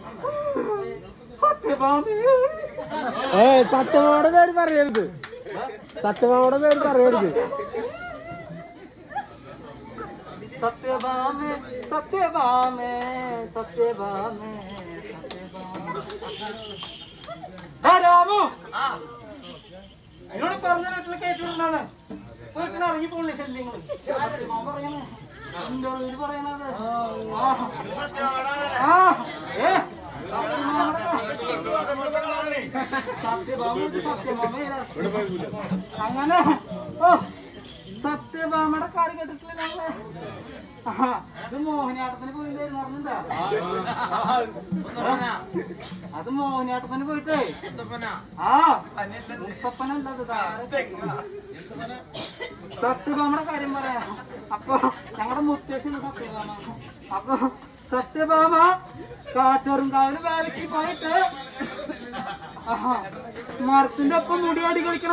സത്യഭാമയുടെ പേര് പറയരുത്. സത്യഭാമയുടെ പേര് പറയരുത്. സത്യഭാമേ സത്യഭാമേ സത്യഭാമേ രാമു അതിനോട് പറഞ്ഞ വീട്ടിൽ കേട്ടിട്ടുണ്ടാണ്. വീട്ടിൽ ഇറങ്ങി പോണില്ലേ ശല്യങ്ങള്. പറയണേ എന്റെ വീട് പറയണത്. അങ്ങനെ സത്യഭാമയുടെ കാര്യം കേട്ടിട്ടില്ല ഞങ്ങള്. അത് മോഹിനിയാട്ടത്തിന് പോയില്ലായിരുന്നു അറിഞ്ഞിട്ടാ. അത് മോഹിനിയാട്ടത്തിന് പോയിട്ടേ മുത്തപ്പനല്ലത് സത്യഭാമയുടെ കാര്യം പറയാം. അപ്പൊ ഞങ്ങളുടെ മുത്തശ്ശിന് സത്യഭാമ. അപ്പൊ സത്യഭാമ കാച്ചോറുംകാവിന് വേലയ്ക്ക് പോയിട്ട് മരത്തിന്റെ ഒപ്പം മുടിയാടി കളിക്കണ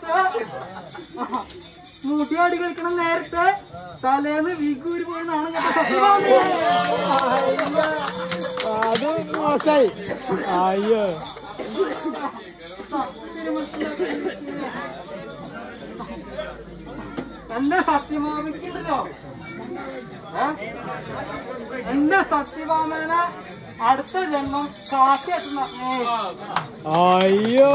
നേരത്തെ തലേന്ന് വീക്കൂരി പോയെന്നാണ് അത് മോശമായി. അയ്യോ എന്റെ സത്യഭാമയ്ക്കുണ്ടല്ലോ. എന്റെ സത്യഭാമേനെ അടുത്ത ജന്മം കാട്ടിയെത്തുന്ന. അയ്യോ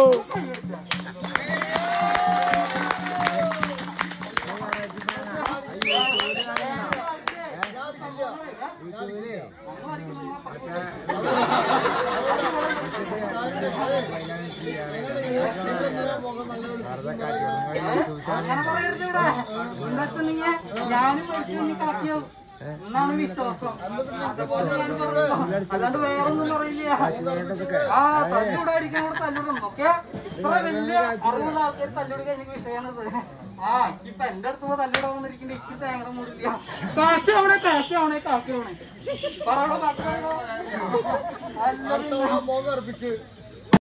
അങ്ങനെ പറയരുത്. ഇവിടെ എന്നിട്ടുണ്ടെങ്കിൽ ഞാനും മരിച്ചു കാക്കിയോ എന്നാണ് വിശ്വാസം. അതുപോലെ ഞാൻ പറഞ്ഞു. അല്ലാണ്ട് വേറൊന്നും പറയില്ല. തല്ലൂടെ അടിക്കണോട് തല്ലിടും. ഓക്കെ ഇത്ര വലിയ അറിവുള്ള ആൾക്കാർ തല്ലൂടി കഴിഞ്ഞ വിഷയമാണിത്. ഇപ്പൊ എന്റെ അടുത്ത് തല്ലൂടെ വന്നിരിക്കണ്ട. എനിക്ക് തേങ്ങ മൂടില്ല. കാക്കിയാവണേ പറയണോ മക്കളോ. അല്ല